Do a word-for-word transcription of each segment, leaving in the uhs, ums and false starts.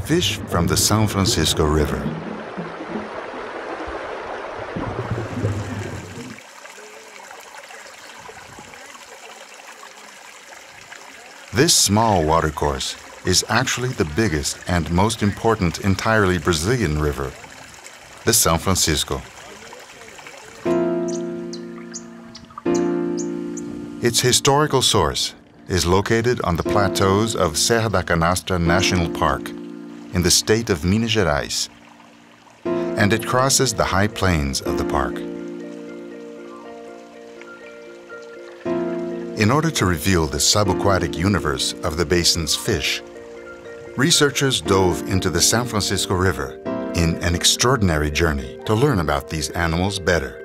fish from the São Francisco River. This small watercourse is actually the biggest and most important entirely Brazilian river, the São Francisco. Its historical source is located on the plateaus of Serra da Canastra National Park in the state of Minas Gerais, and it crosses the high plains of the park. In order to reveal the subaquatic universe of the basin's fish, researchers dove into the São Francisco River in an extraordinary journey to learn about these animals better.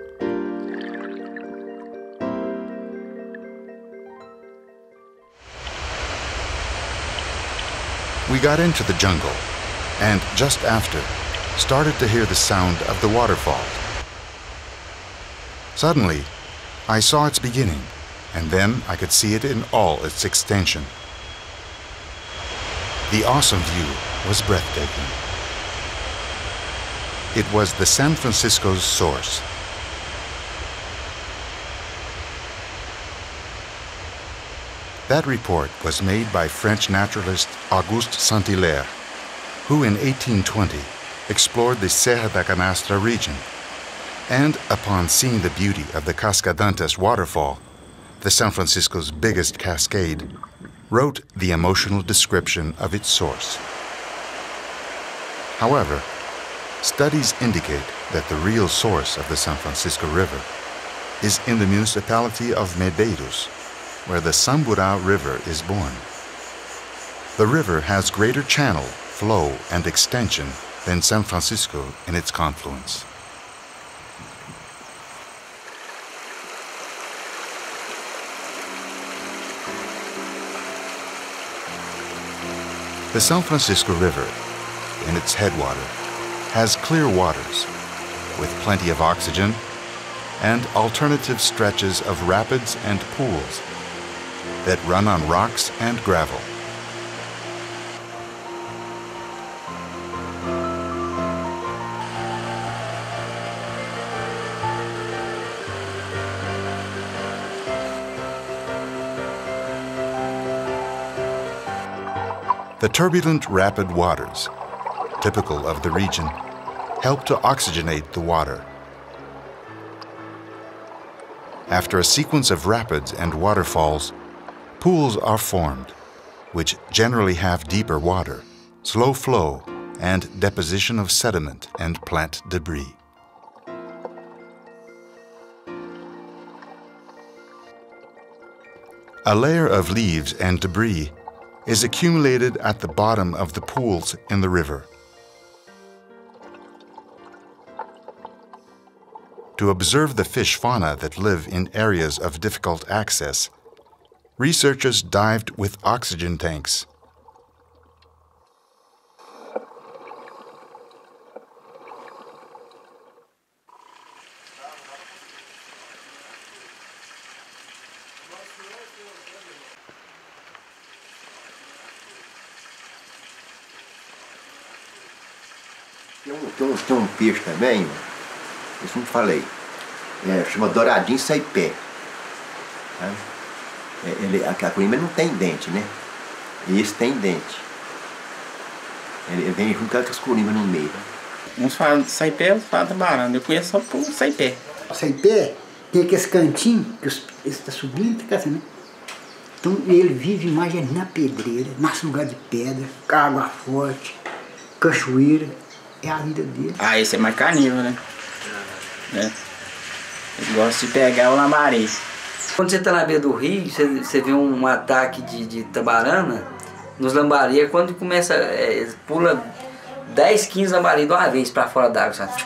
We got into the jungle and, just after, started to hear the sound of the waterfall. Suddenly, I saw its beginning, and then I could see it in all its extension. The awesome view was breathtaking. It was the São Francisco's source. That report was made by French naturalist Auguste Saint-Hilaire, who in eighteen twenty explored the Serra da Canastra region, and upon seeing the beauty of the Cascadantes waterfall, the São Francisco's biggest cascade, wrote the emotional description of its source. However, studies indicate that the real source of the São Francisco River is in the municipality of Medeiros, where the Samburá River is born. The river has greater channel, flow, and extension than São Francisco in its confluence. The São Francisco River, in its headwater, has clear waters with plenty of oxygen and alternative stretches of rapids and pools that run on rocks and gravel. The turbulent, rapid waters, typical of the region, help to oxygenate the water. After a sequence of rapids and waterfalls, pools are formed, which generally have deeper water, slow flow, and deposition of sediment and plant debris. A layer of leaves and debris is accumulated at the bottom of the pools in the river. To observe the fish fauna that live in areas of difficult access, researchers dived with oxygen tanks. Tem um, tem, um, tem um peixe também, isso não falei, é, chama douradinho saipé. Tá? É, ele, a, a corimba não tem dente, né? E esse tem dente. Ele, ele vem junto com as corimbas no meio. Uns falam saipé, outros falam tabarana. Eu conheço só por saipé. O saipé tem aqueles cantinhos, que os, esse está subindo, fica assim, né? Então ele vive mais na pedreira, nas lugares de pedra, com água forte, cachoeira. É a vida dele. Ah, esse é mais carnívoro, né? É. Ele gosta de pegar o lambari. Quando você está na beira do rio, você, você vê um ataque de, de tabarana nos lambari, é quando começa, é, pula dez, quinze lambari de uma vez para fora d'água, sabe?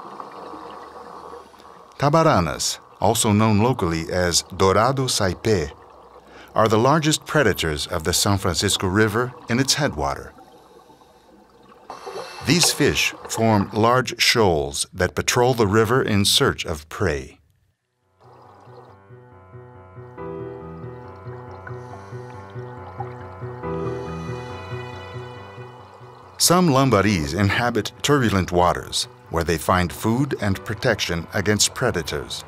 Tabaranas, also known locally as dourado saipé, are the largest predators of the São Francisco River in its headwater. These fish form large shoals that patrol the river in search of prey. Some lambaris inhabit turbulent waters, where they find food and protection against predators.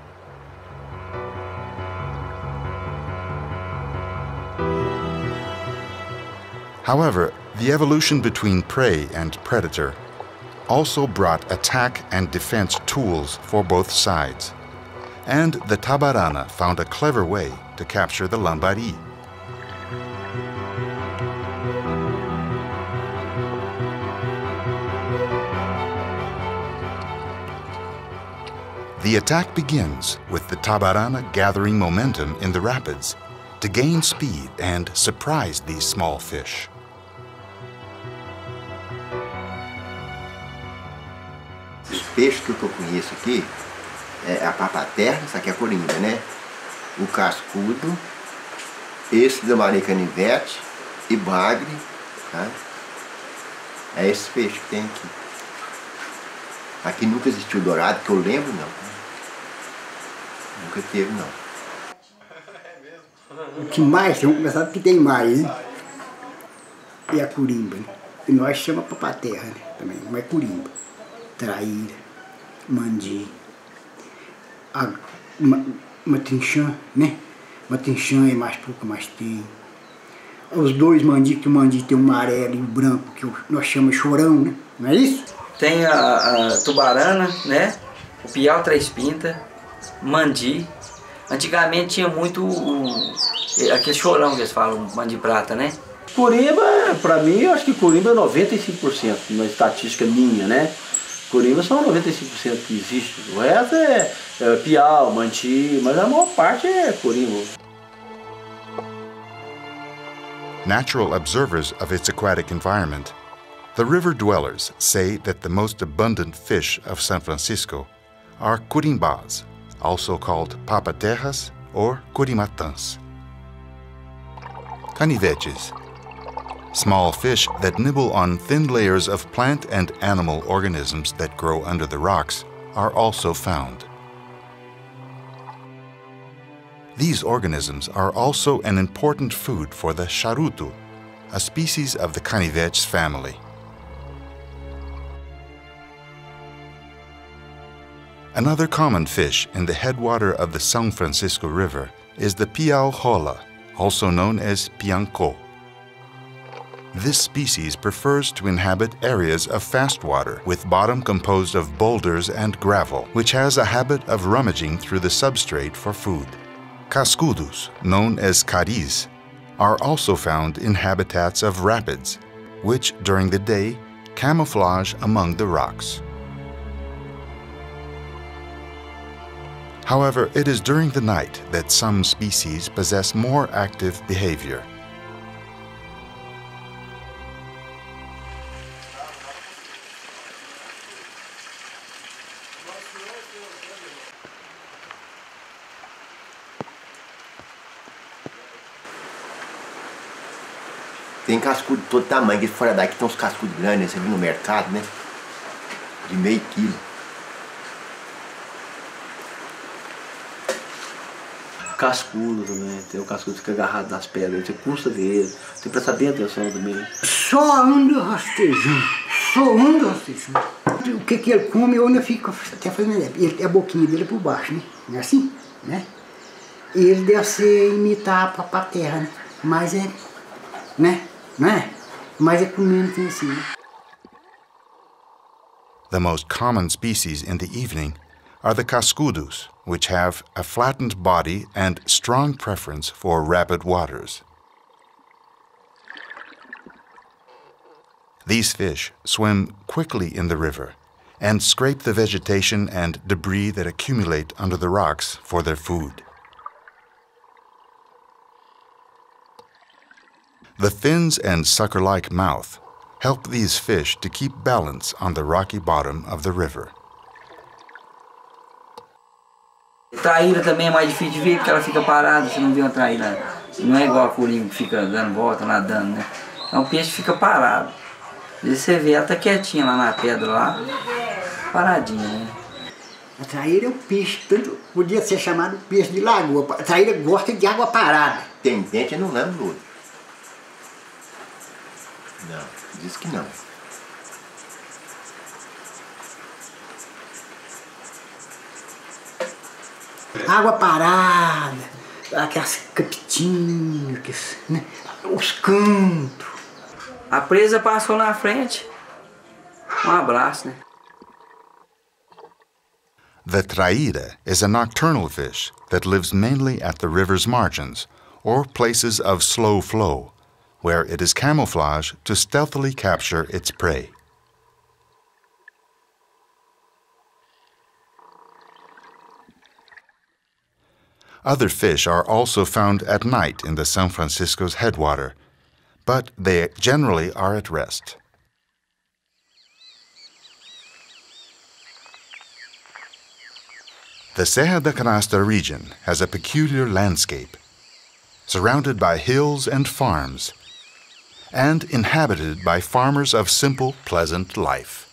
However, the evolution between prey and predator also brought attack and defense tools for both sides. And the Tabarana found a clever way to capture the lambari. The attack begins with the Tabarana gathering momentum in the rapids to gain speed and surprise these small fish. Os peixes que eu conheço aqui é a papaterra, essa aqui é a corimba, né? O cascudo, esse da maria canivete e bagre, tá? É esses peixes que tem aqui. Aqui nunca existiu dourado, que eu lembro, não. Nunca teve, não. O que mais, vamos começar porque tem mais, né? E a corimba, né? E nós chamamos papaterra, né? Também, não é corimba. Traíra, mandi, a, uma, matrinchã, né? Matrinchã é mais pouco, mais tem. Os dois mandi, que o mandi tem um amarelo e um branco, que nós chamamos chorão, né? Não é isso? Tem a, a tubarana, né? O piau três pintas, mandi. Antigamente tinha muito o, aquele chorão que eles falam, mandi prata, né? Corimba, pra mim, eu acho que corimba é noventa e cinco por cento, na estatística minha, né? Corimba são noventa e cinco por cento que existe. O resto é, é piau, manti, mas a maior parte é corimba. Natural observers of its aquatic environment, the river dwellers say that the most abundant fish of San Francisco are curimbás, also called papaterras or curimatãs. Canivetes, small fish that nibble on thin layers of plant and animal organisms that grow under the rocks, are also found. These organisms are also an important food for the charuto, a species of the canivetes family. Another common fish in the headwater of the São Francisco River is the piau rola, also known as piancó. This species prefers to inhabit areas of fast water with bottom composed of boulders and gravel, which has a habit of rummaging through the substrate for food. Cascudos, known as caris, are also found in habitats of rapids, which during the day camouflage among the rocks. However, it is during the night that some species possess more active behavior. Tem cascudo de todo tamanho, aqui fora daqui tem uns cascudos grandes, você viu no mercado, né? De meio quilo. Cascudo também, tem o cascudo que fica agarrado nas pedras, você custa ver ele, tem que prestar bem atenção também. Só anda rastejando, só anda rastejando. O que que ele come, eu ainda fico até fazendo ele, a boquinha dele é por baixo, né? Não é assim, né? E ele deve ser imitar a papaterra, né? Mas é, né? Não é? Mas é comendo tem assim, né? The most common species in the evening are the cascudos, which have a flattened body and strong preference for rapid waters. These fish swim quickly in the river and scrape the vegetation and debris that accumulate under the rocks for their food. The fins and sucker-like mouth help these fish to keep balance on the rocky bottom of the river. Traíra também é mais difícil de ver porque ela fica parada, você não vê uma traíra. Não é igual a corimba que fica dando volta, nadando, né? É um peixe que fica parado. Às vezes você vê ela tá quietinha lá na pedra, lá, paradinha, né? A traíra é um peixe, tanto podia ser chamado peixe de lagoa. A traíra gosta de água parada. Tem dente, eu não lembro do outro. Não, diz que não. Água parada, aquelas capitinhas, né? Os cantos. A presa passou na frente. Um abraço, né? The traíra is a nocturnal fish that lives mainly at the river's margins or places of slow flow, where it is camouflaged to stealthily capture its prey. Other fish are also found at night in the São Francisco's headwater, but they generally are at rest. The Serra da Canastra region has a peculiar landscape, surrounded by hills and farms, and inhabited by farmers of simple, pleasant life.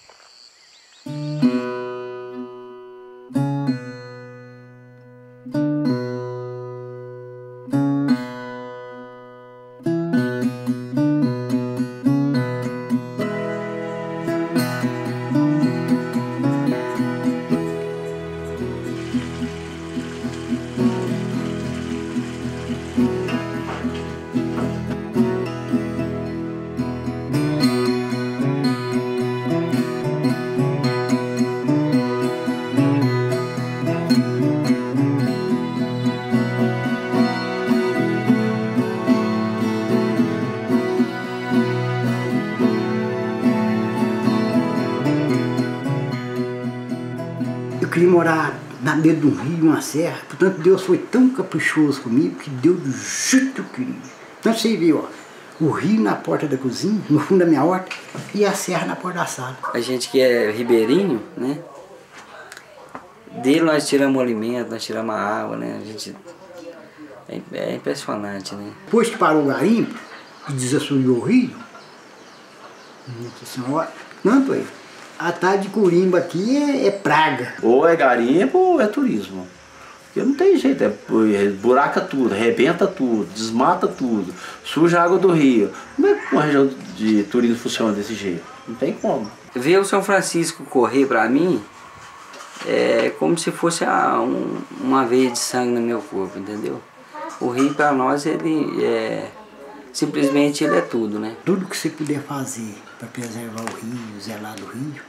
Eu queria morar na beira de um rio, uma serra, portanto Deus foi tão caprichoso comigo que deu do jeito que eu queria. Então você vê, ó, o rio na porta da cozinha, no fundo da minha horta, e a serra na porta da sala. A gente que é ribeirinho, né? Dele nós tiramos o alimento, nós tiramos a água, né? A gente... É, é impressionante, né? Depois que parou o garimpo e desassoreou o rio, nossa senhora, tanto aí. A tarde de Corimba aqui é, é praga. Ou é garimpo ou é turismo. Porque não tem jeito, é, buraca tudo, arrebenta tudo, desmata tudo, suja a água do rio. Como é que uma região de turismo funciona desse jeito? Não tem como. Ver o São Francisco correr para mim é como se fosse a, um, uma veia de sangue no meu corpo, entendeu? O rio para nós, ele é... simplesmente ele é tudo, né? Tudo que você puder fazer para preservar o rio, zelar do rio,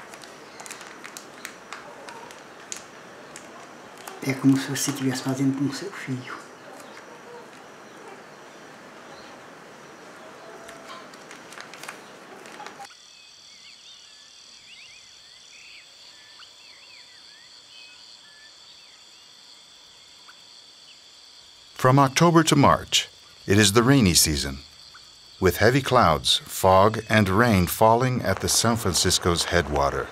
é como se você estivesse fazendo com o seu filho. From October to March, it is the rainy season, with heavy clouds, fog, and rain falling at the São Francisco's headwater.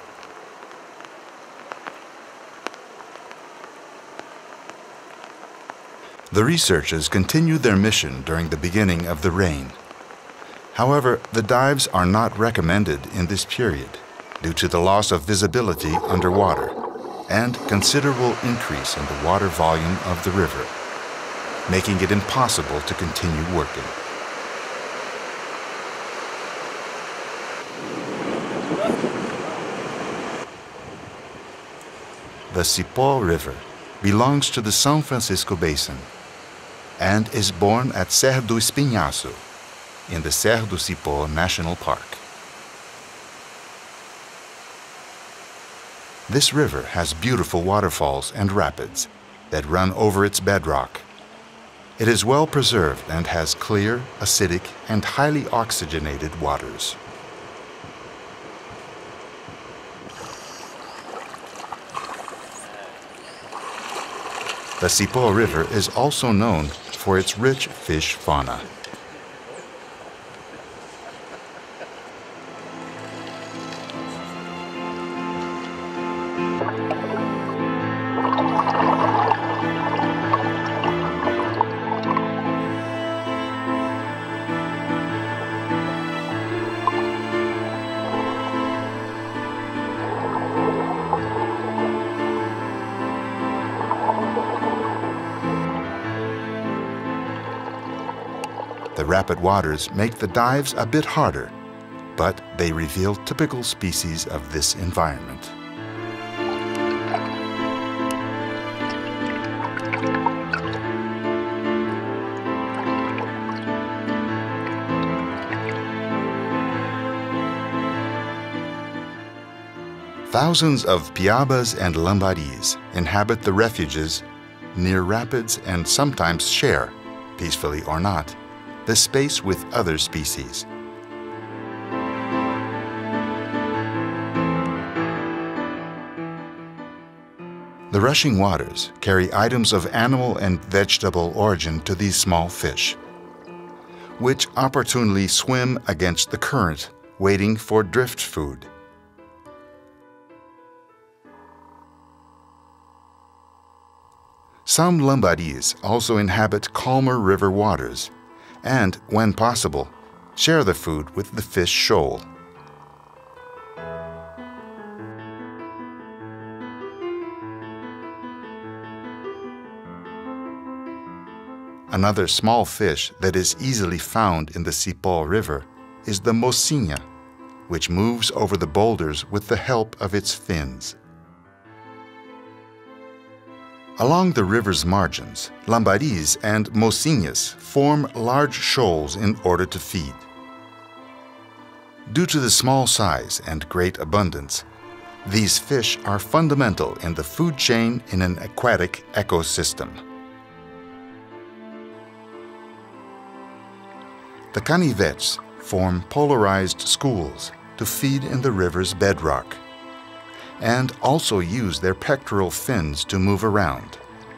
The researchers continue their mission during the beginning of the rain. However, the dives are not recommended in this period due to the loss of visibility underwater and considerable increase in the water volume of the river, making it impossible to continue working. The Cipó River belongs to the São Francisco Basin and is born at Serra do Espinhaço in the Serra do Cipó National Park. This river has beautiful waterfalls and rapids that run over its bedrock. It is well preserved and has clear, acidic, and highly oxygenated waters. The Cipó River is also known for its rich fish fauna. The rapid waters make the dives a bit harder but they reveal typical species of this environment. Thousands of piabas and lambaris inhabit the refuges near rapids and sometimes share, peacefully or not, the space with other species. The rushing waters carry items of animal and vegetable origin to these small fish, which opportunely swim against the current, waiting for drift food. Some lambaris also inhabit calmer river waters and, when possible, share the food with the fish shoal. Another small fish that is easily found in the Cipó River is the mocinha, which moves over the boulders with the help of its fins. Along the river's margins, lambaris and mocinhas form large shoals in order to feed. Due to the small size and great abundance, these fish are fundamental in the food chain in an aquatic ecosystem. The canivetes form polarized schools to feed in the river's bedrock, and also use their pectoral fins to move around.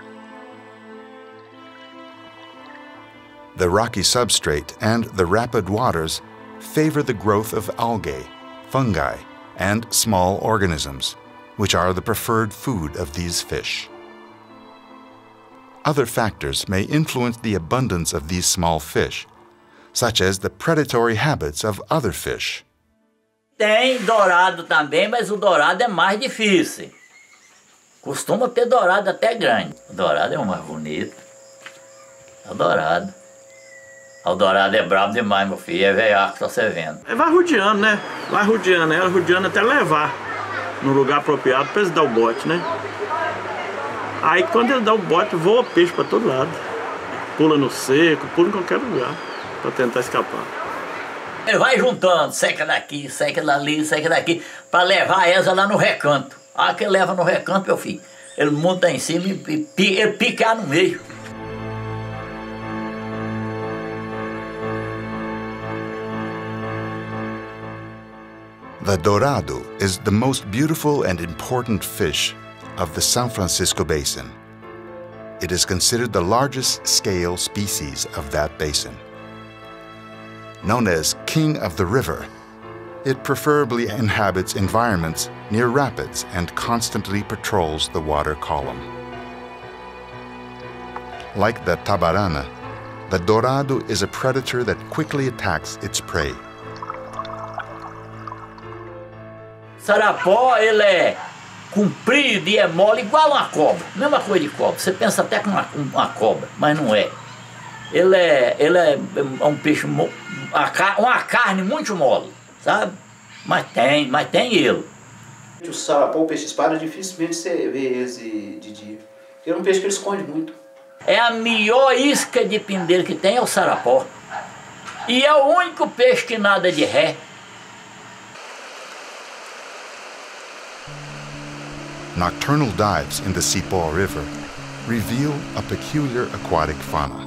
The rocky substrate and the rapid waters favor the growth of algae, fungi, and small organisms, which are the preferred food of these fish. Other factors may influence the abundance of these small fish, such as the predatory habits of other fish. Tem dourado também, mas o dourado é mais difícil. Costuma ter dourado até grande. O dourado é o mais bonito. É o dourado. O dourado é brabo demais, meu filho. É velhaco, só você vendo. É, vai rodeando, né? Vai rodeando, é rodeando até levar no lugar apropriado para eles dar o bote, né? Aí quando ele dá o bote, voa peixe para todo lado. Pula no seco, pula em qualquer lugar para tentar escapar. Ele vai juntando, seca daqui, seca dali, seca daqui, para levar essa lá no recanto. Ah, que ele leva no recanto, meu filho. Ele monta em cima e ele pica no meio. The dourado is the most beautiful and important fish of the São Francisco Basin. It is considered the largest scale species of that basin. Known as King of the River, it preferably inhabits environments near rapids and constantly patrols the water column. Like the tabarana, the dourado is a predator that quickly attacks its prey. Sarapó, ele é comprido e é mole igual uma cobra. Mesma coisa de cobra. Você pensa até com uma, uma cobra, mas não é. Ele é, ele é um peixe, uma carne muito mole, sabe? Mas tem, mas tem ele. O sarapó, o peixe espada, dificilmente você vê esse de dia. Porque é um peixe que ele esconde muito. É a melhor isca de pindeiro que tem, é o sarapó. E é o único peixe que nada de ré. Nocturnal dives in the Cipó River reveal a peculiar aquatic fauna.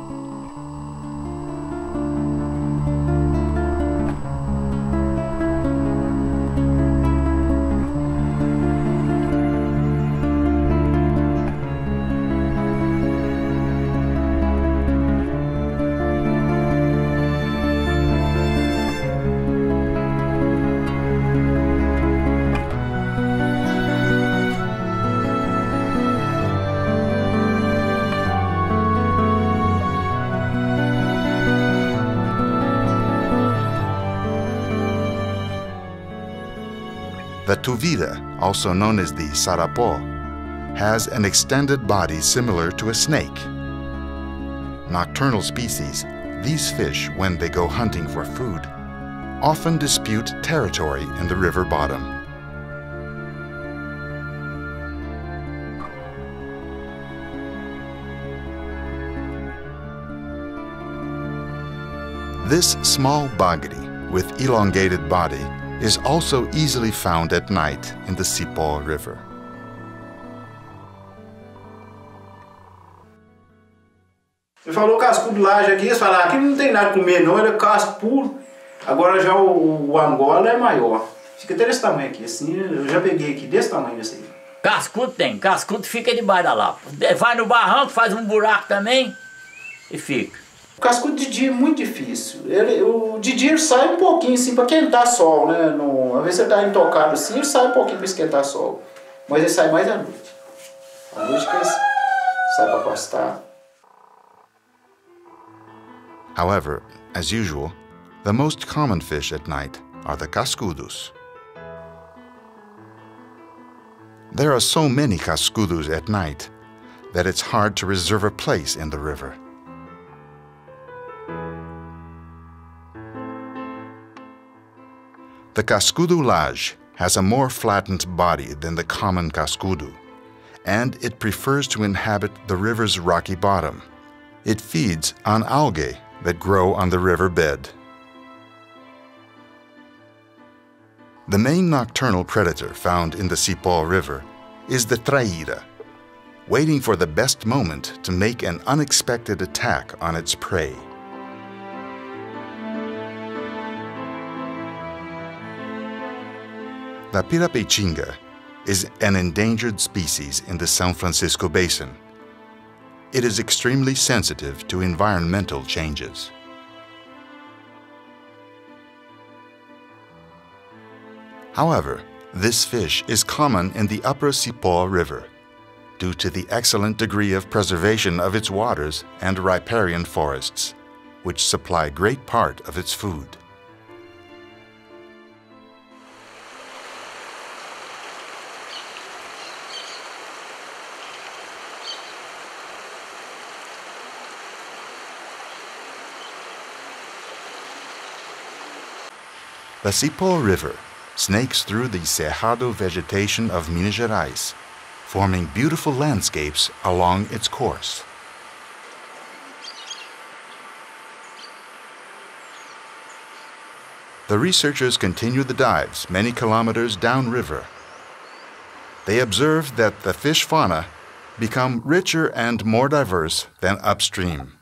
The tuvira, also known as the sarapó, has an extended body similar to a snake. Nocturnal species, these fish, when they go hunting for food, often dispute territory in the river bottom. This small bagre with elongated body is also easily found at night in the Cipó River. Ele falou cascudo laje aqui, eles falaram, aqui não tem nada a comer não, ele é casco puro. Agora já o, o Angola é maior. Fica até desse tamanho aqui, assim, eu já peguei aqui desse tamanho desse aí. Cascudo tem, cascudo fica debaixo da lapa. Vai no barranco, faz um buraco também e fica. O cascudo de dia é muito difícil. Ele, o de dia ele sai um pouquinho assim para quentar sol, né? No, às vezes você está intocado assim, ele sai um pouquinho para esquentar sol. Mas ele sai mais à noite. À noite que ele sai para pastar. However, as usual, the most common fish at night are the cascudos. There are so many cascudos at night that it's hard to reserve a place in the river. The cascudo laje has a more flattened body than the common cascudo, and it prefers to inhabit the river's rocky bottom. It feeds on algae that grow on the river bed. The main nocturnal predator found in the Cipó River is the traíra, waiting for the best moment to make an unexpected attack on its prey. The pirapetinga is an endangered species in the São Francisco Basin. It is extremely sensitive to environmental changes. However, this fish is common in the upper Cipó River due to the excellent degree of preservation of its waters and riparian forests, which supply great part of its food. The Cipó River snakes through the cerrado vegetation of Minas Gerais, forming beautiful landscapes along its course. The researchers continue the dives many kilometers downriver. They observed that the fish fauna become richer and more diverse than upstream.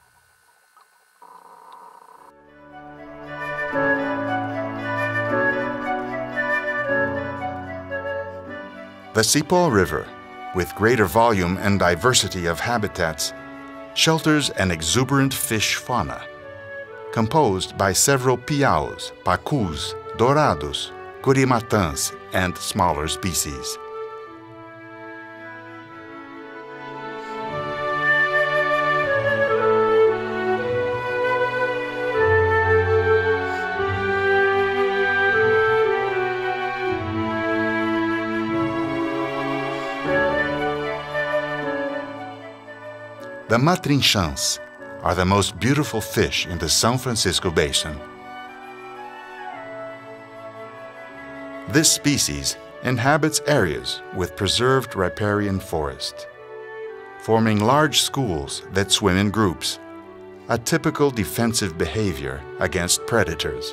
The Cipó River, with greater volume and diversity of habitats, shelters an exuberant fish fauna, composed by several piaus, pacus, dourados, curimatãs, and smaller species. The matrinchãs are the most beautiful fish in the São Francisco Basin. This species inhabits areas with preserved riparian forest, forming large schools that swim in groups, a typical defensive behavior against predators.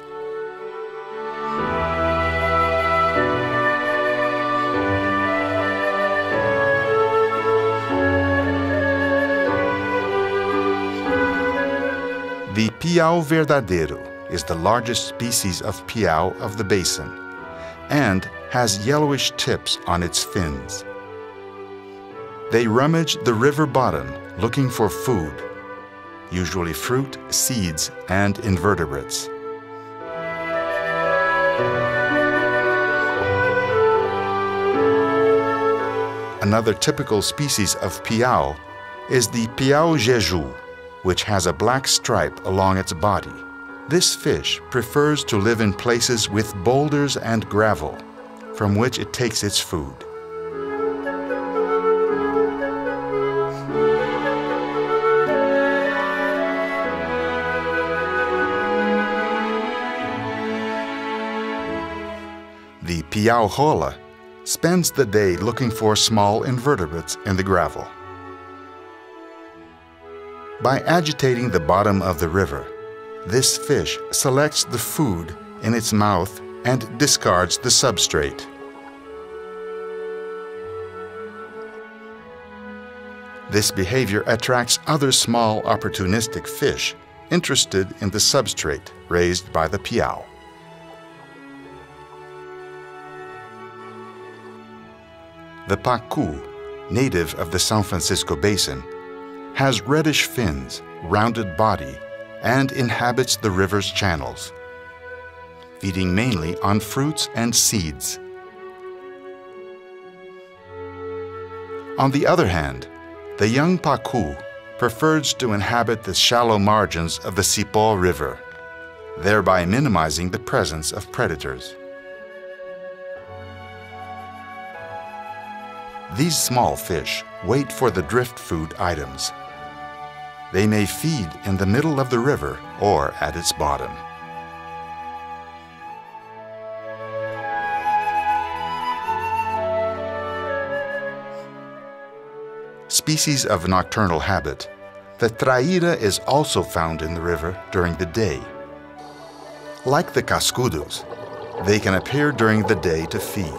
The piau verdadeiro is the largest species of piau of the basin and has yellowish tips on its fins. They rummage the river bottom looking for food, usually fruit, seeds, and invertebrates. Another typical species of piau is the piau jeju, which has a black stripe along its body. This fish prefers to live in places with boulders and gravel, from which it takes its food. The piau rola spends the day looking for small invertebrates in the gravel. By agitating the bottom of the river, this fish selects the food in its mouth and discards the substrate. This behavior attracts other small opportunistic fish interested in the substrate raised by the piau. The pacu, native of the São Francisco Basin, has reddish fins, rounded body, and inhabits the river's channels, feeding mainly on fruits and seeds. On the other hand, the young pacu prefers to inhabit the shallow margins of the Cipó River, thereby minimizing the presence of predators. These small fish wait for the drift food items. They may feed in the middle of the river or at its bottom. Species of nocturnal habit, the traíra is also found in the river during the day. Like the cascudos, they can appear during the day to feed.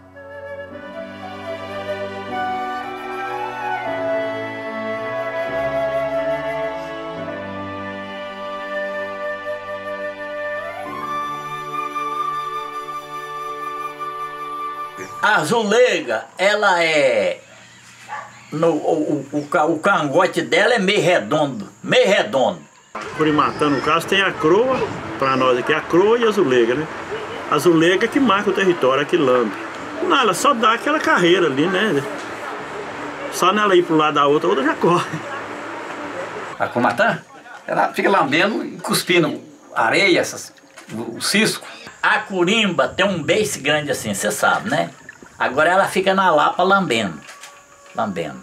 A azulega, ela é... No, o, o, o cangote dela é meio redondo, meio redondo. Curimatã, no caso, tem a croa, para nós aqui, a croa e a azulega, né? A azulega que marca o território, que lambe. Não, ela só dá aquela carreira ali, né? Só nela ir para um lado da outra, a outra já corre. A curimatã, ela fica lambendo e cuspindo areia, essas, o cisco. A curimba tem um beiço grande assim, você sabe, né? Agora ela fica na lapa lambendo, lambendo.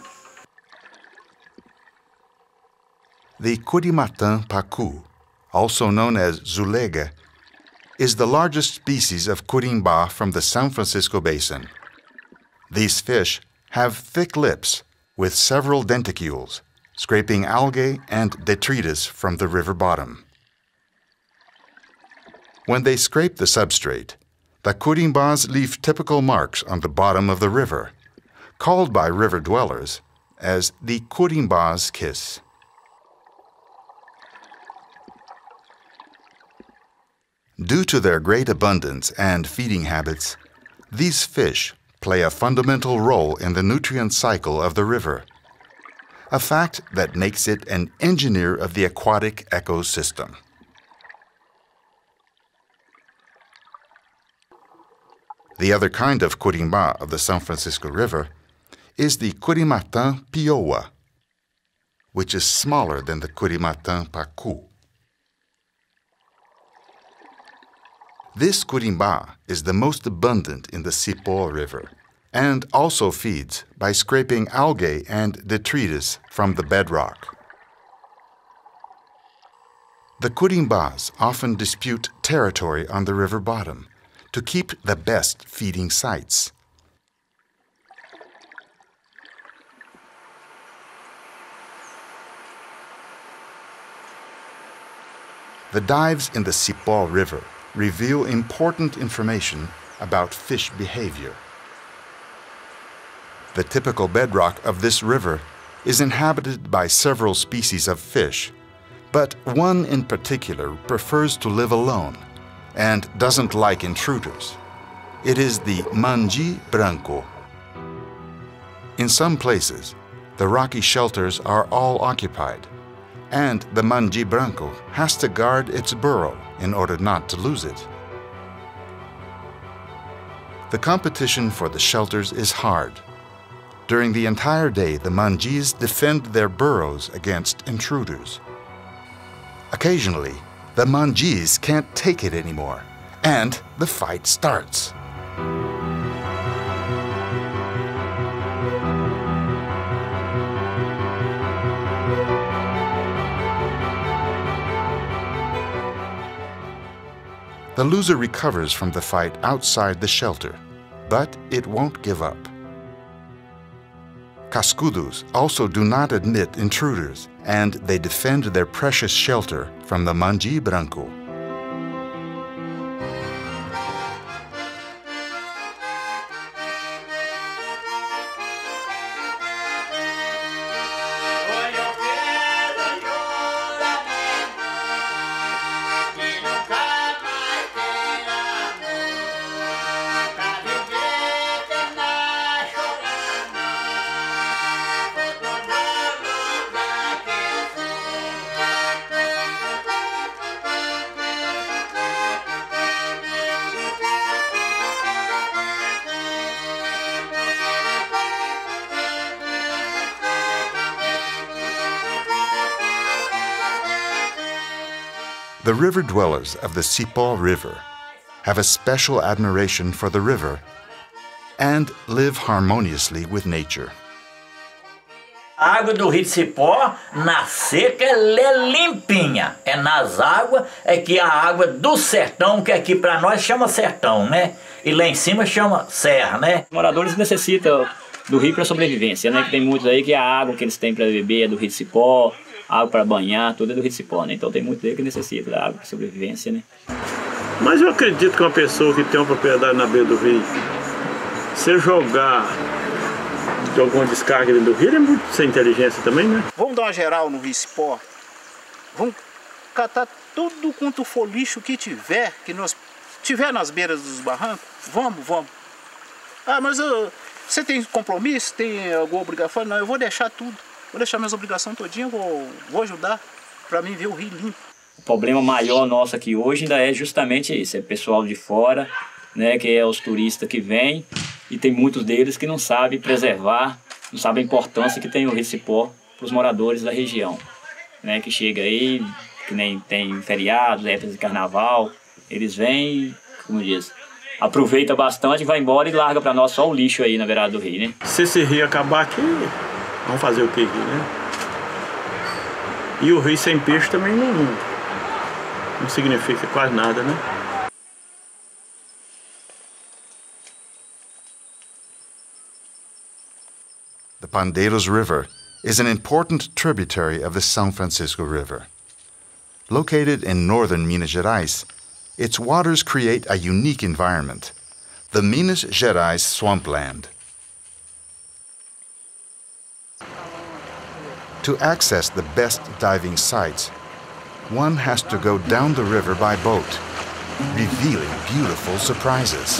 The Curimatã pacu, also known as zulega, is the largest species of curimbá from the São Francisco Basin. These fish have thick lips with several denticules, scraping algae and detritus from the river bottom. When they scrape the substrate, the curimbás leave typical marks on the bottom of the river, called by river dwellers as the curimbá's kiss. Due to their great abundance and feeding habits, these fish play a fundamental role in the nutrient cycle of the river, a fact that makes it an engineer of the aquatic ecosystem. The other kind of curimbá of the São Francisco River is the Curimatã pioa, which is smaller than the Curimatã pacu. This curimbá is the most abundant in the Cipó River and also feeds by scraping algae and detritus from the bedrock. The curimbás often dispute territory on the river bottom to keep the best feeding sites. The dives in the Cipó River reveal important information about fish behavior. The typical bedrock of this river is inhabited by several species of fish, but one in particular prefers to live alone and doesn't like intruders. It is the mangi branco. In some places, the rocky shelters are all occupied, and the mangi branco has to guard its burrow in order not to lose it. The competition for the shelters is hard. During the entire day, the mangis defend their burrows against intruders. Occasionally, the mangis can't take it anymore, and the fight starts. The loser recovers from the fight outside the shelter, but it won't give up. Cascudos also do not admit intruders, and they defend their precious shelter from the Mangi Branco. The river dwellers of the Cipó River have a special admiration for the river and live harmoniously with nature. A água do rio de Cipó, na seca, ela é limpinha. É nas águas, é que a água do sertão, que aqui para nós chama sertão, né? E lá em cima chama serra, né? Os moradores necessitam do rio para sobrevivência, né? Que tem muitos aí que a água que eles têm para beber é do rio de Cipó, água para banhar, tudo é do rio de Cipó, né? Então tem muito aí que necessita da água para sobrevivência, né? Mas eu acredito que uma pessoa que tem uma propriedade na beira do rio, se jogar de alguma descarga dentro do rio, é muito sem inteligência também, né? Vamos dar uma geral no rio Cipó. Vamos catar tudo quanto for lixo que tiver, que nós tiver nas beiras dos barrancos. Vamos, vamos. Ah, mas eu, você tem compromisso? Tem alguma obrigação? Não, eu vou deixar tudo. Vou deixar minhas obrigações todinhas, vou, vou ajudar para mim ver o rio limpo. O problema maior nosso aqui hoje ainda é justamente isso, é pessoal de fora, né, que é os turistas que vêm, e tem muitos deles que não sabem preservar, não sabem a importância que tem o rio Cipó para os moradores da região, né, que chega aí, que nem tem feriados, épocas de carnaval, eles vêm, como diz, aproveita bastante, vai embora e larga para nós só o lixo aí na beirada do rio, né? Se esse rio acabar aqui, vamos fazer o que aqui, né? E o rio sem peixe também não, não significa quase nada, né? The Pandeiros River is an important tributary of the São Francisco River. Located in northern Minas Gerais, its waters create a unique environment, the Minas Gerais swampland. To access the best diving sites, one has to go down the river by boat, revealing beautiful surprises.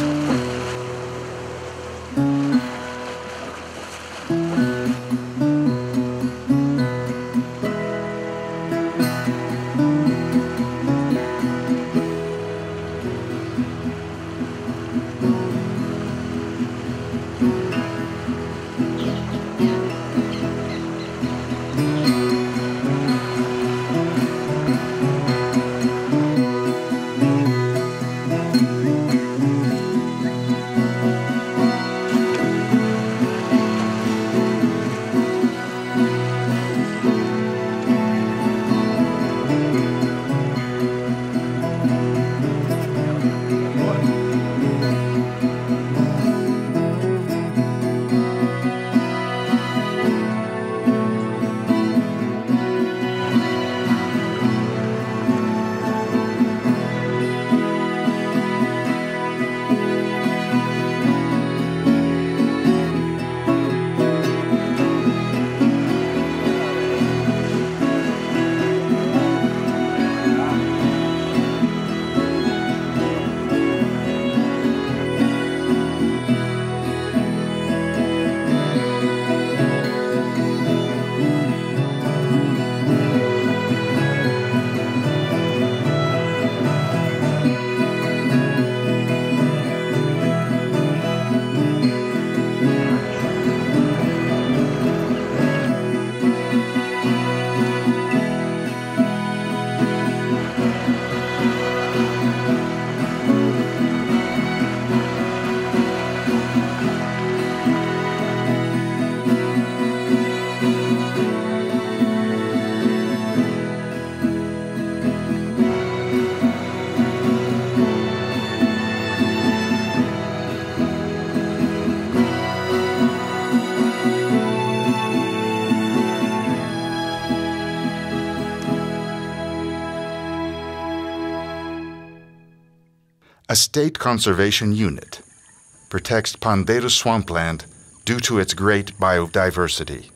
a state conservation unit, protects Pandeiro swampland due to its great biodiversity.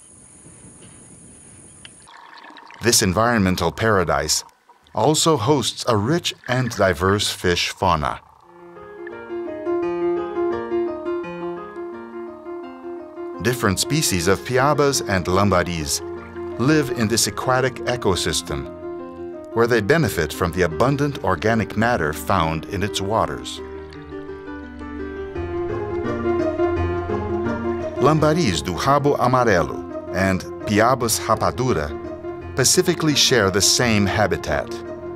This environmental paradise also hosts a rich and diverse fish fauna. Different species of piabas and lambaris live in this aquatic ecosystem, where they benefit from the abundant organic matter found in its waters. Lambaris do rabo amarelo and piabas rapadura specifically share the same habitat.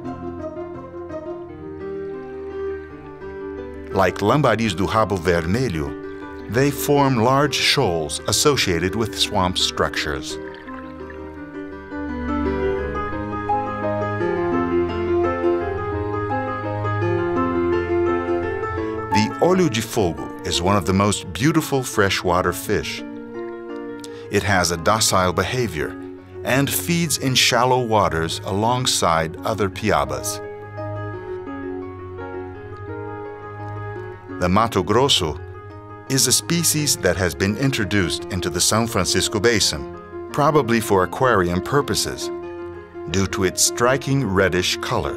Like lambaris do rabo vermelho, they form large shoals associated with swamp structures. The olho de fogo is one of the most beautiful freshwater fish. It has a docile behavior and feeds in shallow waters alongside other piabas. The Mato Grosso is a species that has been introduced into the São Francisco Basin, probably for aquarium purposes, due to its striking reddish color.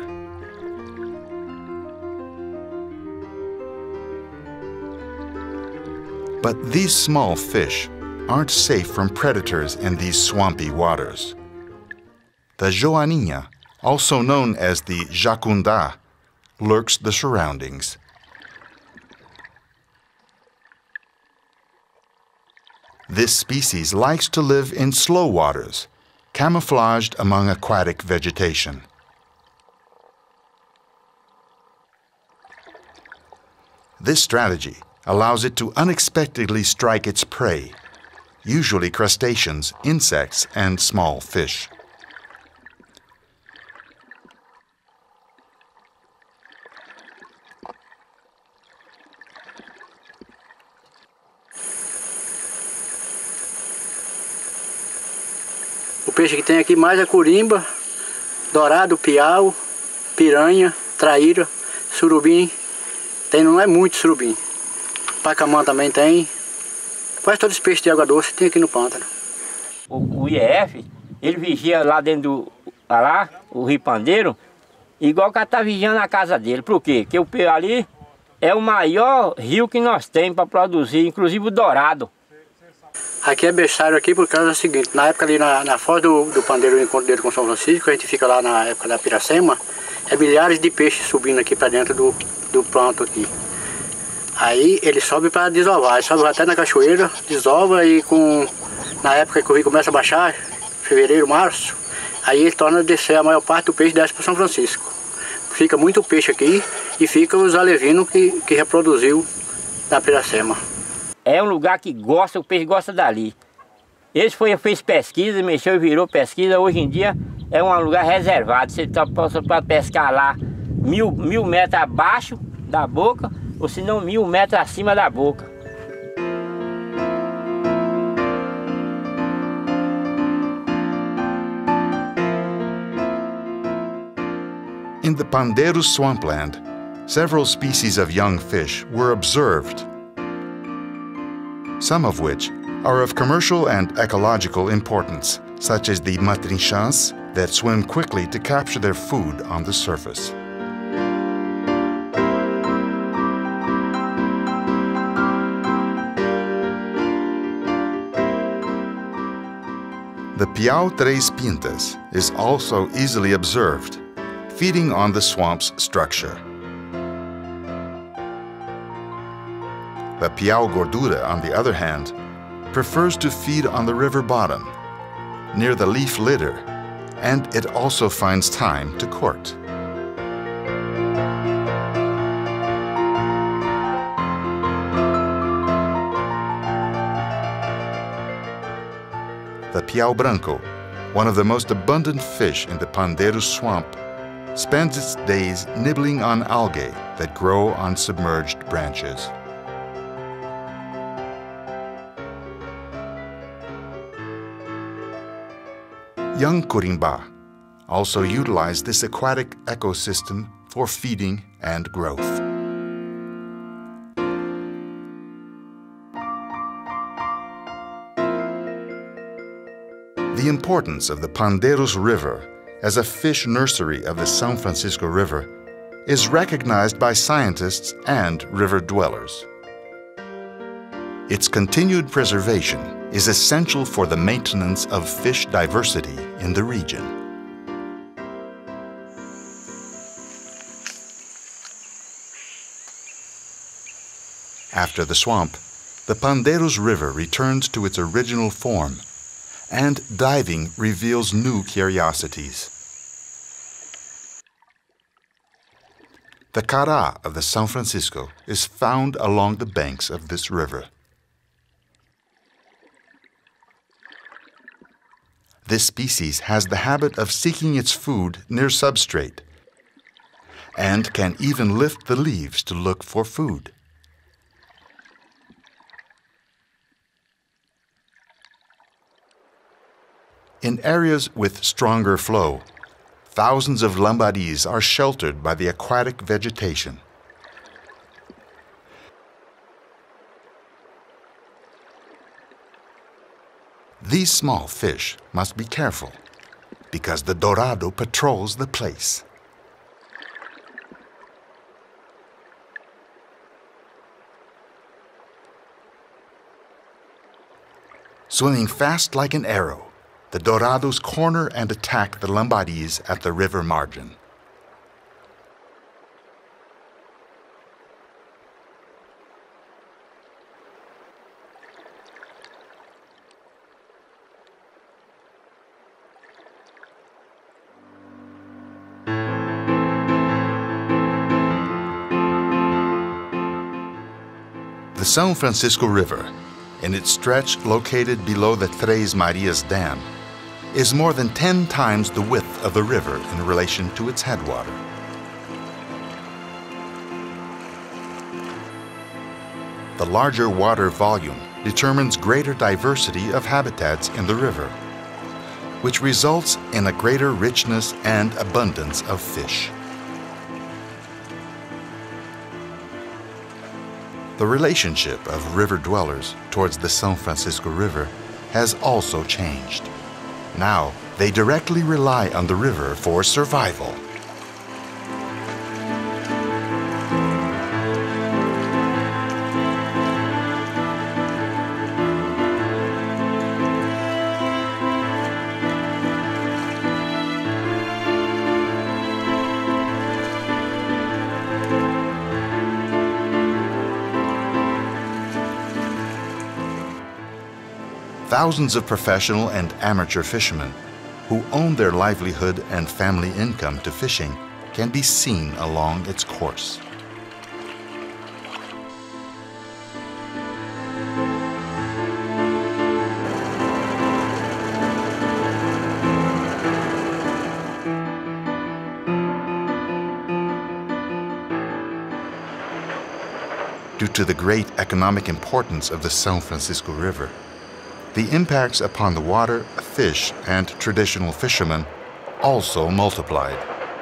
But these small fish aren't safe from predators in these swampy waters. The joaninha, also known as the jacundá, lurks the surroundings. This species likes to live in slow waters, camouflaged among aquatic vegetation. This strategy allows it to unexpectedly strike its prey, usually crustaceans, insects, and small fish. O peixe que tem aqui mais é corimba, dourado, piau, piranha, traíra, surubim. Tem, não é muito surubim. Pacamã também tem. Quase todos os peixes de água doce tem aqui no pântano. O, o I E F, ele vigia lá dentro do... lá, o Rio Pandeiro, igual que ela tá vigiando a casa dele. Por quê? Porque o peixe ali é o maior rio que nós temos para produzir, inclusive o dourado. Aqui é berçário aqui por causa do seguinte, na época ali na, na foz do, do Pandeiro, o encontro dele com São Francisco, a gente fica lá na época da Piracema, é milhares de peixes subindo aqui para dentro do, do planto aqui. Aí ele sobe para desovar, ele sobe até na cachoeira, desova e com, na época que o rio começa a baixar, fevereiro, março, aí ele torna a descer, a maior parte do peixe desce para São Francisco. Fica muito peixe aqui e fica os alevinos que, que reproduziu na Piracema. É um lugar que gosta, o peixe gosta dali. Esse foi, fez pesquisa, mexeu e virou pesquisa. Hoje em dia é um lugar reservado. Você pode pescar lá mil, mil metros abaixo da boca, ou se não mil metros acima da boca. In the Pandeiro swampland, several species of young fish were observed, some of which are of commercial and ecological importance, such as the matrinchãs that swim quickly to capture their food on the surface. The Piau Três Pintas is also easily observed, feeding on the swamp's structure. The Piau Gordura, on the other hand, prefers to feed on the river bottom, near the leaf litter, and it also finds time to court. The Piau Branco, one of the most abundant fish in the Pandeiro swamp, spends its days nibbling on algae that grow on submerged branches. Young corimba also utilize this aquatic ecosystem for feeding and growth. The importance of the Pandeiros River as a fish nursery of the São Francisco River is recognized by scientists and river dwellers. Its continued preservation is essential for the maintenance of fish diversity in the region. After the swamp, the Pandeiros River returns to its original form, and diving reveals new curiosities. The cará of the São Francisco is found along the banks of this river. This species has the habit of seeking its food near substrate and can even lift the leaves to look for food. In areas with stronger flow, thousands of lambaris are sheltered by the aquatic vegetation. These small fish must be careful because the dorado patrols the place. Swimming fast like an arrow, the dorados corner and attack the lambaris at the river margin. The São Francisco River, in its stretch located below the Três Marias Dam, is more than ten times the width of the river in relation to its headwater. The larger water volume determines greater diversity of habitats in the river, which results in a greater richness and abundance of fish. The relationship of river dwellers towards the São Francisco River has also changed. Now, they directly rely on the river for survival. Thousands of professional and amateur fishermen who own their livelihood and family income to fishing can be seen along its course. Due to the great economic importance of the São Francisco River, the impacts upon the water, fish, and traditional fishermen also multiplied.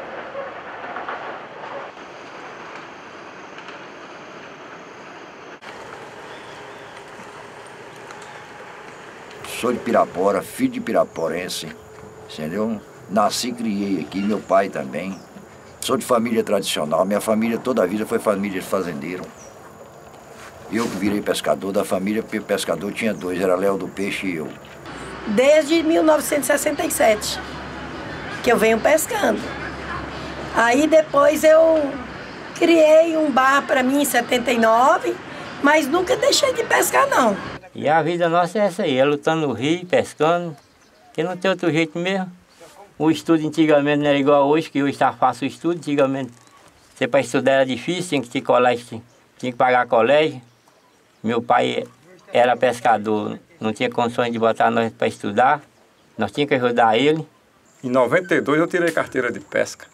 Sou de Pirapora, filho de piraporense, entendeu? Nasci e criei aqui, meu pai também. Sou de família tradicional, minha família toda a vida foi família de fazendeiro. Eu que virei pescador da família, porque pescador tinha dois, era Léo do Peixe e eu. Desde mil novecentos e sessenta e sete, que eu venho pescando. Aí depois eu criei um bar para mim em setenta e nove, mas nunca deixei de pescar não. E a vida nossa é essa aí, é lutando no rio, pescando, que não tem outro jeito mesmo. O estudo antigamente não era igual hoje, que hoje está fácil o estudo. Antigamente, você para estudar era difícil, tinha que ter colégio, tinha que pagar colégio. Meu pai era pescador, não tinha condições de botar nós para estudar, nós tínhamos que ajudar ele. Em noventa e dois eu tirei carteira de pesca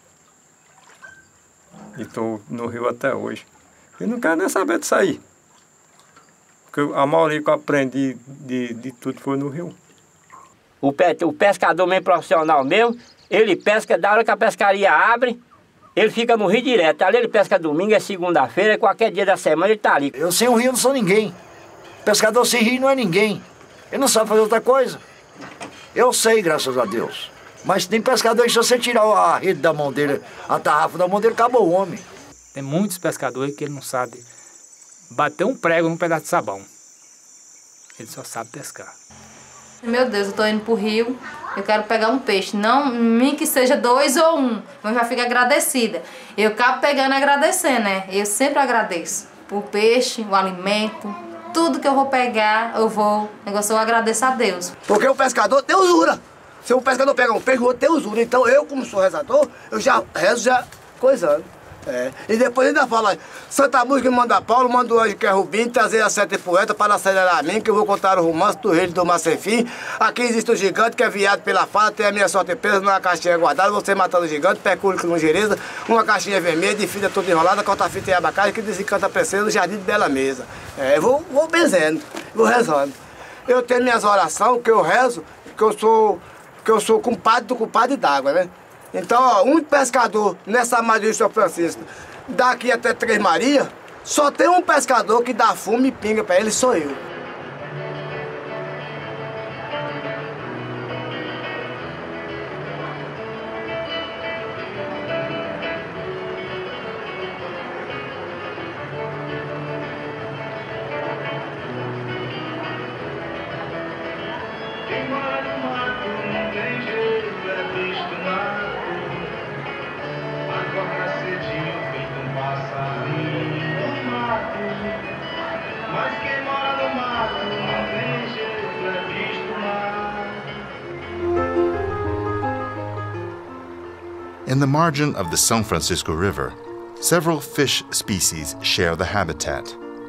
e estou no rio até hoje. E não quero nem saber de sair, porque a maioria que eu aprendi de, de tudo foi no rio. O, pe o pescador mesmo profissional meu, ele pesca, da hora que a pescaria abre, Ele fica no rio direto. Ali ele pesca domingo, é segunda-feira, qualquer dia da semana ele tá ali. Eu sem o rio não sou ninguém. Pescador sem rio não é ninguém. Ele não sabe fazer outra coisa. Eu sei, graças a Deus. Mas tem pescador que se você tirar a rede da mão dele, a tarrafa da mão dele, acabou o homem. Tem muitos pescadores que ele não sabe bater um prego num pedaço de sabão. Ele só sabe pescar. Meu Deus, eu tô indo pro rio, eu quero pegar um peixe. Não, nem que seja dois ou um, mas já fico agradecida. Eu acabo pegando e agradecendo, né? Eu sempre agradeço. O peixe, o alimento, tudo que eu vou pegar, eu vou. O negócio eu agradeço a Deus. Porque o pescador tem usura. Se um pescador pegar um peixe, o outro tem usura. Então eu, como sou rezador, eu já rezo já coisando. É. E depois ainda fala, Santa Música manda Paulo, manda o anjo que é Rubim, trazer a sete poeta para acelerar a mim, que eu vou contar o romance do rei do mar sem fim. Aqui existe o gigante que é viado pela fala, tem a minha sorte presa numa caixinha guardada, você matando o gigante, pecúlio que não gereza, uma caixinha vermelha, de fita toda enrolada, corta-fita e abacate, que desencanta a princesa no jardim de bela mesa. É, eu vou, vou benzendo, vou rezando. Eu tenho minhas orações, que eu rezo, que eu sou, que eu sou compadre do compadre d'água, né? Então, ó, um pescador nessa Maria de São Francisco, daqui até Três Marias, só tem um pescador que dá fumo e pinga pra ele, sou eu. In the margin of the São Francisco River, several fish species share the habitat.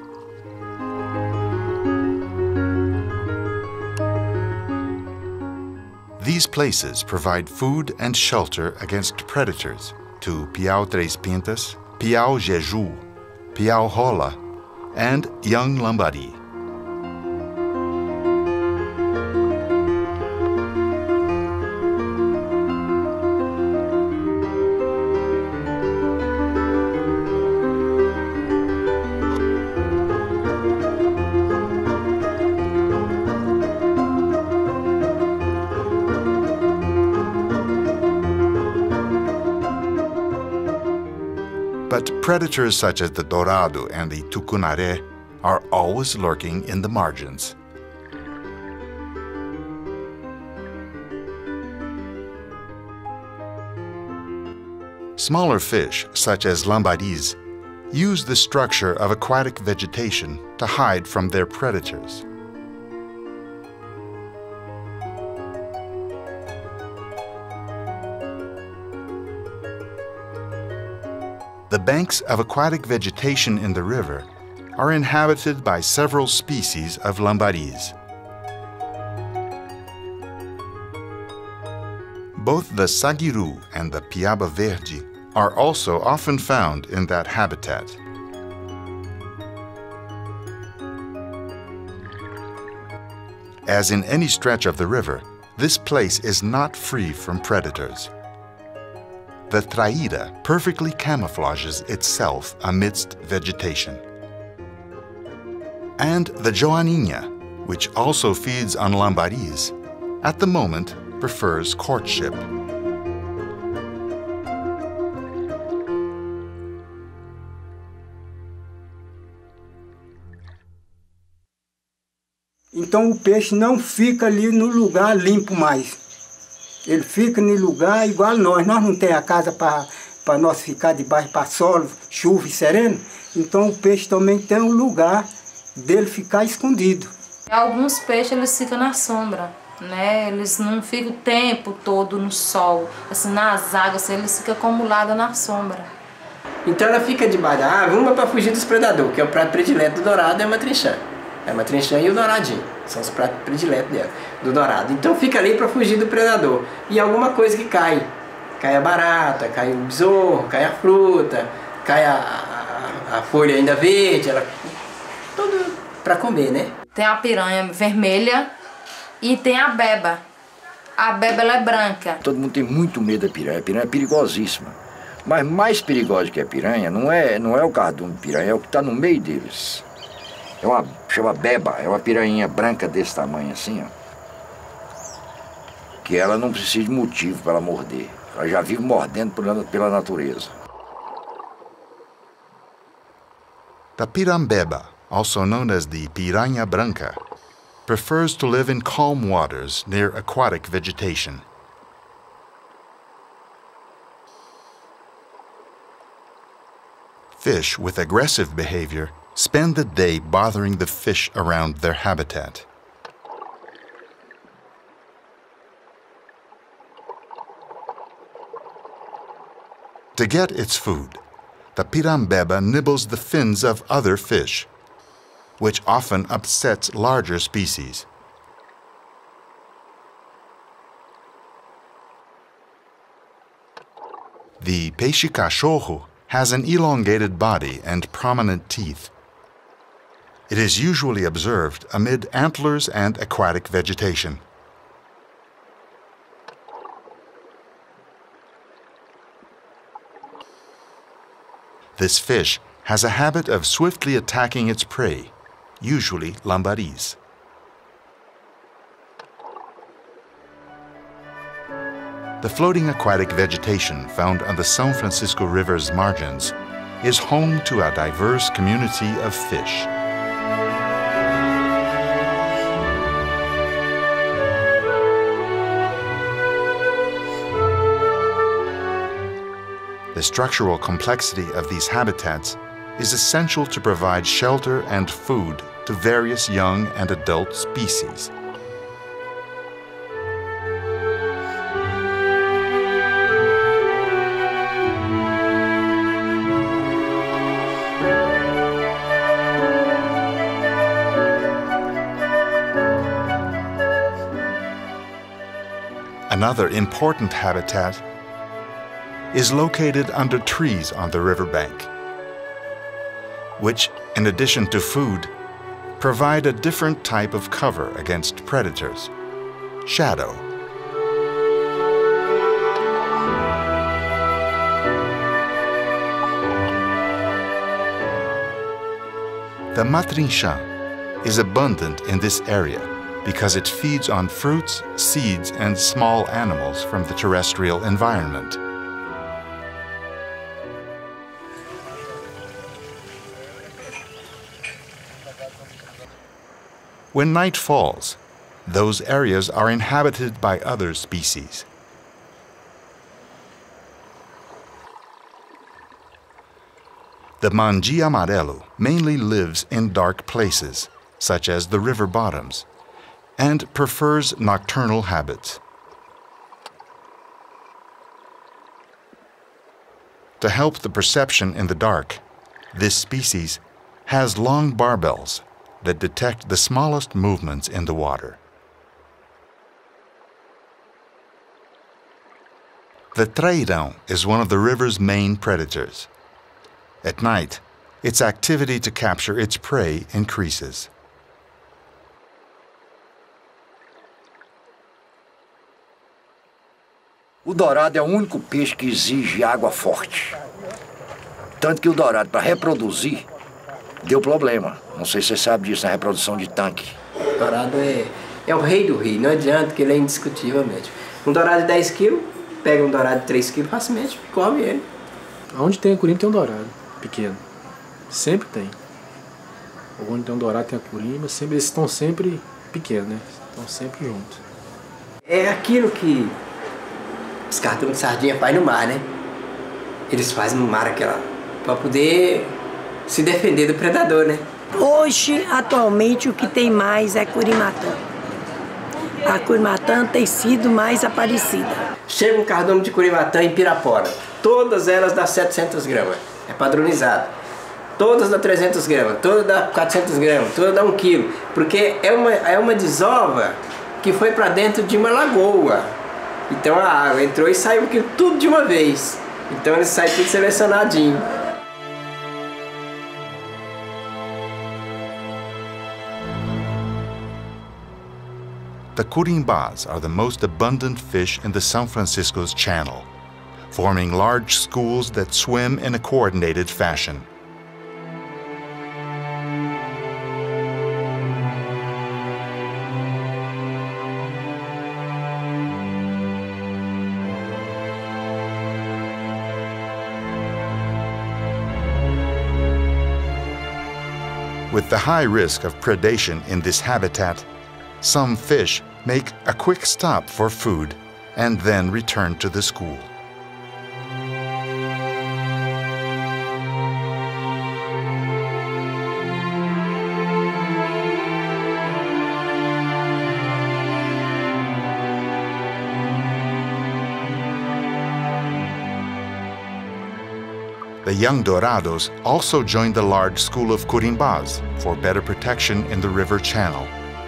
These places provide food and shelter against predators to Piau Três Pintas, Piau Jeju, Piau Rola, and young lambari. But predators such as the dourado and the tucunaré are always lurking in the margins. Smaller fish, such as lambaris, use the structure of aquatic vegetation to hide from their predators. The banks of aquatic vegetation in the river are inhabited by several species of lambaris. Both the saguiru and the piaba verde are also often found in that habitat. As in any stretch of the river, this place is not free from predators. The traíra perfectly camouflages itself amidst vegetation. And the joaninha, which also feeds on lambaris, at the moment prefers courtship. Então o peixe não fica ali no lugar limpo mais. Ele fica no lugar igual nós. Nós não temos a casa para nós ficar debaixo para sol, chuva e sereno. Então o peixe também tem um lugar dele ficar escondido. Alguns peixes eles ficam na sombra, né? Eles não ficam o tempo todo no sol, assim, nas águas, assim, eles ficam acumulados na sombra. Então ela fica debaixo da árvore, uma para fugir dos predadores, que é o prato predileto do dourado, é uma trinchã. É uma trinchã e o douradinho, são os pratos prediletos dela, do dourado. Então fica ali para fugir do predador. E alguma coisa que cai, cai a barata, cai o besouro, cai a fruta, cai a, a, a folha ainda verde, ela, tudo para comer, né? Tem a piranha vermelha e tem a beba. A beba ela é branca. Todo mundo tem muito medo da piranha, a piranha é perigosíssima. Mas mais perigoso que a piranha não é, não é o cardume de piranha, é o que está no meio deles. É uma, chama beba, é uma piranha branca desse tamanho assim, ó. Que ela não precisa de motivo para ela morder. Ela já vive mordendo pela, pela natureza. The pirambeba, also known as the piranha branca, prefers to live in calm waters near aquatic vegetation. Fish with aggressive behavior spend the day bothering the fish around their habitat. To get its food, the pirambeba nibbles the fins of other fish, which often upsets larger species. The peixe-cachorro has an elongated body and prominent teeth. It is usually observed amid antlers and aquatic vegetation. This fish has a habit of swiftly attacking its prey, usually lambaris. The floating aquatic vegetation found on the São Francisco River's margins is home to a diverse community of fish. The structural complexity of these habitats is essential to provide shelter and food to various young and adult species. Another important habitat is located under trees on the riverbank, which, in addition to food, provide a different type of cover against predators: shadow. The matrinchã is abundant in this area because it feeds on fruits, seeds, and small animals from the terrestrial environment. When night falls, those areas are inhabited by other species. The mangi amarelo mainly lives in dark places, such as the river bottoms, and prefers nocturnal habits. To help the perception in the dark, this species has long barbels that detect the smallest movements in the water. The trairão is one of the river's main predators. At night, its activity to capture its prey increases. O dourado é o único peixe que exige água forte. Tanto que o dourado, para reproduzir, deu problema. Não sei se você sabe disso, na reprodução de tanque. O dourado é, é o rei do rio, não adianta, que ele é indiscutivelmente. Um dourado de dez quilos, pega um dourado de três quilos facilmente e come ele. Onde tem a curimba tem um dourado, pequeno. Sempre tem. Onde tem um dourado tem a curimba, sempre, eles estão sempre pequenos, né? Estão sempre juntos. É aquilo que os cartões de sardinha fazem no mar, né? Eles fazem no mar aquela... para poder se defender do predador, né? Hoje, atualmente, o que tem mais é curimatã. A curimatã tem sido mais aparecida. Chega um cardume de curimatã em Pirapora. Todas elas dão setecentas gramas. É padronizado. Todas dão trezentas gramas, todas dão quatrocentas gramas, todas dão um quilo. Porque é uma, é uma desova que foi para dentro de uma lagoa. Então a água entrou e saiu aquilo tudo de uma vez. Então ele sai tudo selecionadinho. The curimbás are the most abundant fish in the São Francisco's channel, forming large schools that swim in a coordinated fashion. With the high risk of predation in this habitat, some fish make a quick stop for food and then return to the school. The young Dorados also joined the large school of Curimbás for better protection in the river channel.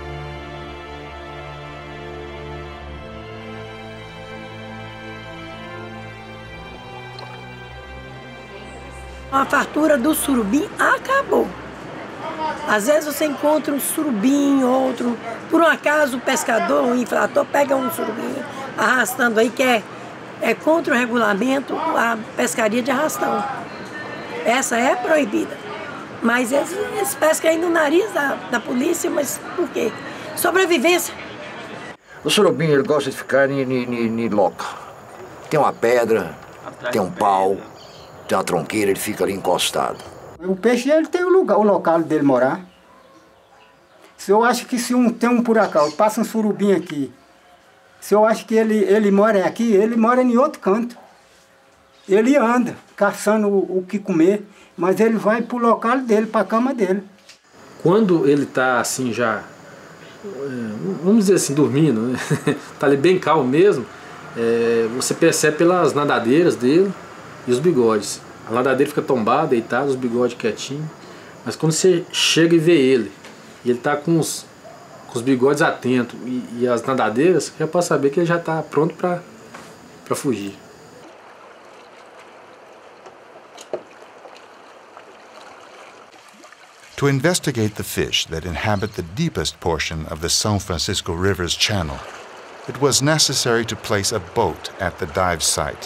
A fartura do surubim acabou. Às vezes você encontra um surubim, outro. Por um acaso o pescador, o infrator, pega um surubim arrastando aí, que é, é contra o regulamento a pescaria de arrastão. Essa é proibida. Mas eles, eles pescam aí no nariz da, da polícia, mas por quê? Sobrevivência. O surubim, ele gosta de ficar em loca. Tem uma pedra, tem um pau, tem uma tronqueira, ele fica ali encostado. O peixe, ele tem o lugar, o local dele morar. Se eu acho que se um, tem um furacão, passa um surubim aqui, se eu acho que ele, ele mora aqui, ele mora em outro canto. Ele anda caçando o, o que comer, mas ele vai para o local dele, para a cama dele. Quando ele está assim já, vamos dizer assim, dormindo, está ali bem calmo mesmo, é, você percebe pelas nadadeiras dele e os bigodes. A nadadeira fica tombada, deitada, os bigodes quietinhos, mas quando você chega e vê ele, e ele está com os, com os bigodes atentos e, e as nadadeiras, já pode saber que ele já está pronto para para fugir. To investigate the fish that inhabit the deepest portion of the São Francisco River's channel, it was necessary to place a boat at the dive site.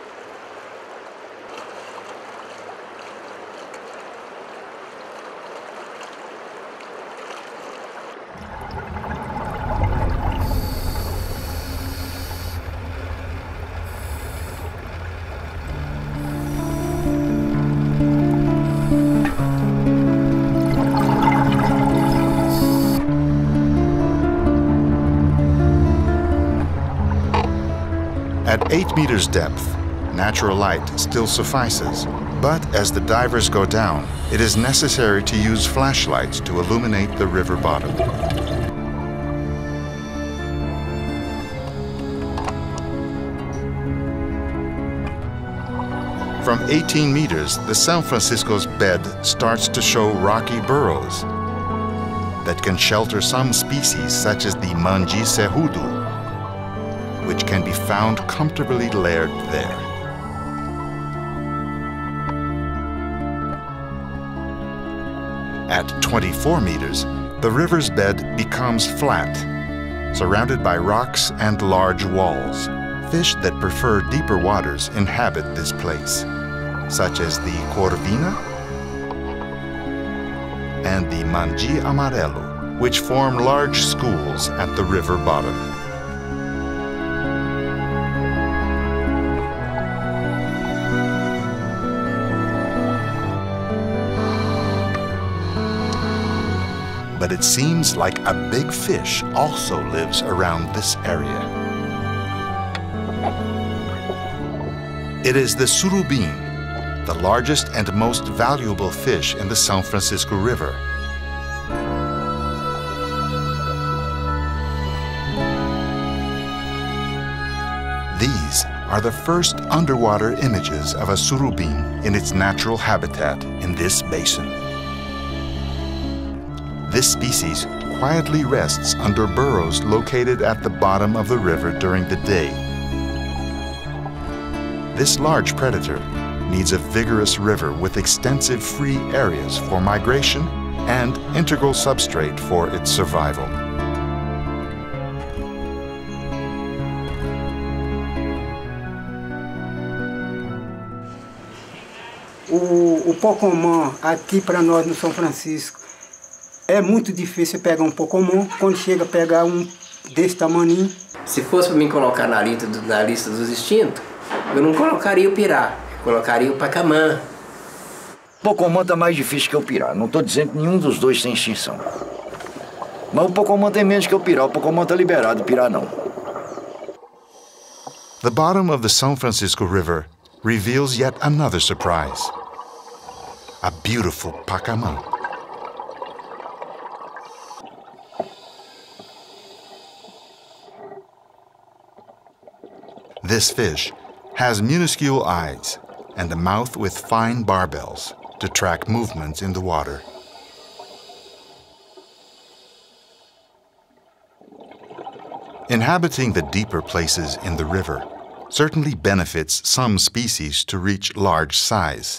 At eight meters depth, natural light still suffices, but as the divers go down, it is necessary to use flashlights to illuminate the river bottom. From eighteen meters, the São Francisco's bed starts to show rocky burrows that can shelter some species such as the mangi cerrudo, which can be found comfortably layered there. At twenty-four meters, the river's bed becomes flat, surrounded by rocks and large walls. Fish that prefer deeper waters inhabit this place, such as the corvina and the mangi amarelo, which form large schools at the river bottom. But it seems like a big fish also lives around this area. It is the surubim, the largest and most valuable fish in the São Francisco River. These are the first underwater images of a surubim in its natural habitat in this basin. This species quietly rests under burrows located at the bottom of the river during the day. This large predator needs a vigorous river with extensive free areas for migration and integral substrate for its survival. o, o pocomã aqui para nós no São Francisco é muito difícil pegar um pocomã. Quando chega a pegar um desse tamaninho. Se fosse para mim colocar na lista, do, na lista dos extintos, eu não colocaria o pirá, eu colocaria o pacamã. O pocomã está mais difícil que o pirá. Não estou dizendo que nenhum dos dois tem extinção. Mas o pocomã tem menos que o pirá. O pocomã está liberado, o pirá não. The bottom of the São Francisco River reveals yet another surprise. A beautiful pacamã. This fish has minuscule eyes and a mouth with fine barbels to track movements in the water. Inhabiting the deeper places in the river certainly benefits some species to reach large size.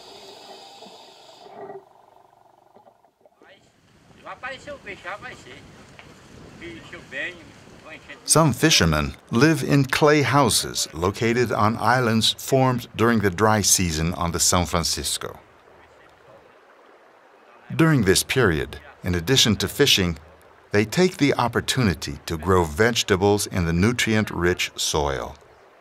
Some fishermen live in clay houses located on islands formed during the dry season on the São Francisco. During this period, in addition to fishing, they take the opportunity to grow vegetables in the nutrient-rich soil.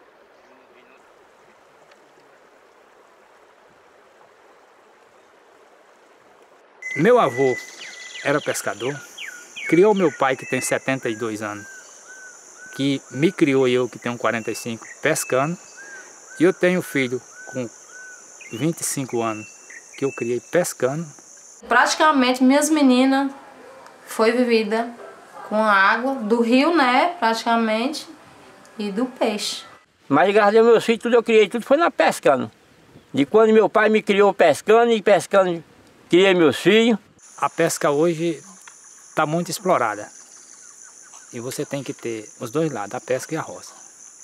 Meu avô era pescador, criou meu pai, que tem setenta e dois anos, que me criou eu, que tenho quarenta e cinco, pescando, e eu tenho filho com vinte e cinco anos, que eu criei pescando. Praticamente minhas meninas foi vivida com a água do rio, né, praticamente, e do peixe. Mas graças a meus filhos, tudo eu criei, tudo foi na pescando. De quando meu pai me criou pescando, e pescando criei meus filhos. A pesca hoje está muito explorada. E você tem que ter os dois lados, a pesca e a roça.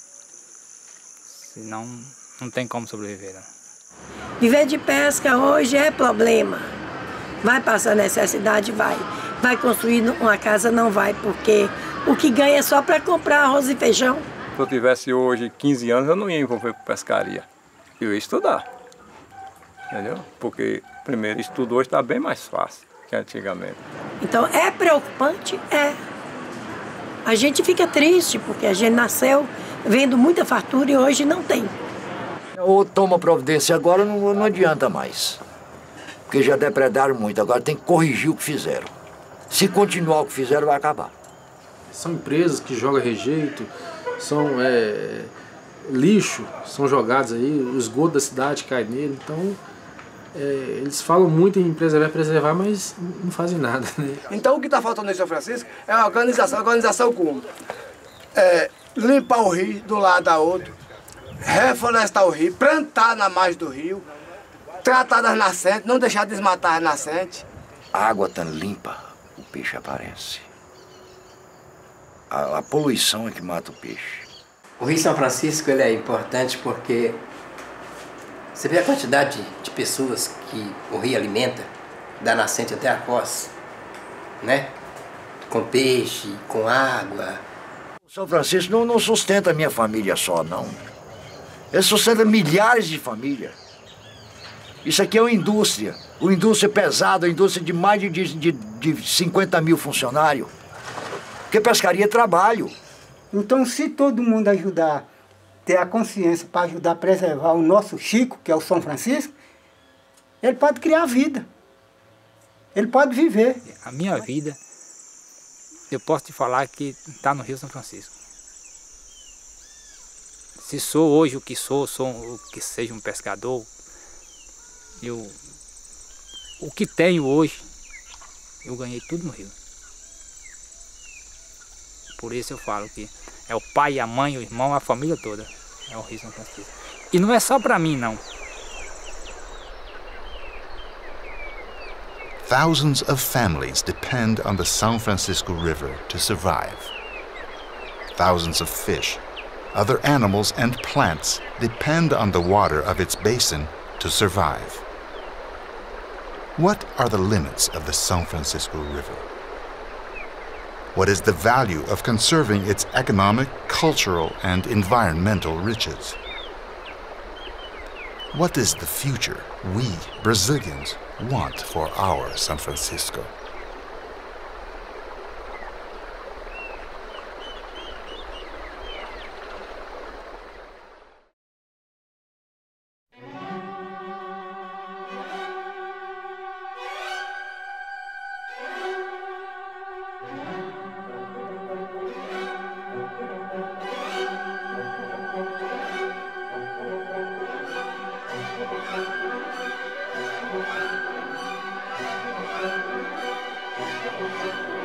Senão, não tem como sobreviver. Né? Viver de pesca hoje é problema. Vai passar necessidade, vai. Vai construir uma casa, não vai, porque o que ganha é só para comprar arroz e feijão. Se eu tivesse hoje quinze anos, eu não ia envolver com pescaria. Eu ia estudar. Entendeu? Porque, primeiro, estudo hoje está bem mais fácil que antigamente. Então, é preocupante? É. A gente fica triste, porque a gente nasceu vendo muita fartura e hoje não tem. Ou toma providência agora, não, não adianta mais. Porque já depredaram muito, agora tem que corrigir o que fizeram. Se continuar o que fizeram, vai acabar. São empresas que jogam rejeito, são é, lixo, são jogados aí, o esgoto da cidade cai nele, então é, eles falam muito em preservar, preservar, mas não fazem nada, né? Então o que está faltando em São Francisco é uma organização, organização como? É, limpar o rio do lado da outro, reflorestar o rio, plantar na margem do rio, tratar das nascentes, não deixar desmatar as nascentes. A água tão limpa, o peixe aparece. A, a poluição é que mata o peixe. O Rio São Francisco ele é importante porque você vê a quantidade de pessoas que o rio alimenta, da nascente até a foz, né? Com peixe, com água. O São Francisco não, não sustenta a minha família só, não. Ele sustenta milhares de famílias. Isso aqui é uma indústria, uma indústria pesada, uma indústria de mais de, de, de cinquenta mil funcionários. Porque pescaria é trabalho. Então, se todo mundo ajudar, ter a consciência para ajudar a preservar o nosso Chico, que é o São Francisco, ele pode criar vida. Ele pode viver. A minha vida, eu posso te falar que está no Rio São Francisco. Se sou hoje o que sou, sou o que seja um pescador, eu, o que tenho hoje, eu ganhei tudo no Rio. Por isso eu falo que é o pai, a mãe, o irmão, a família toda. É o Rio São Francisco. E não é só para mim, não. Thousands of families depend on the São Francisco River to survive. Thousands of fish, other animals and plants depend on the water of its basin to survive. What are the limits of the São Francisco River? What is the value of conserving its economic, cultural, and environmental riches? What is the future we, Brazilians, want for our San Francisco? Thank you.